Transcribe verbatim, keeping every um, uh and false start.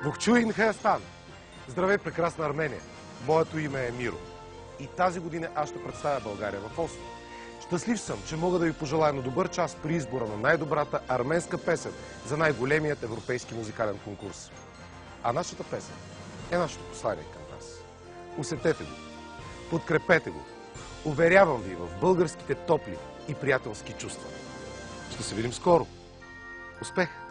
Вукчуин Хаястан! Здравей, прекрасна Армения! Моето име е Миро. И тази година аз ще представя България в Осло. Щастлив съм, че мога да ви пожелая на добър час при избора на най-добрата арменска песен за най-големият европейски музикален конкурс. А нашата песен е нашето послание към вас. Усетете го, подкрепете го. Уверявам ви в българските топли и приятелски чувства. Ще се видим скоро. Успех!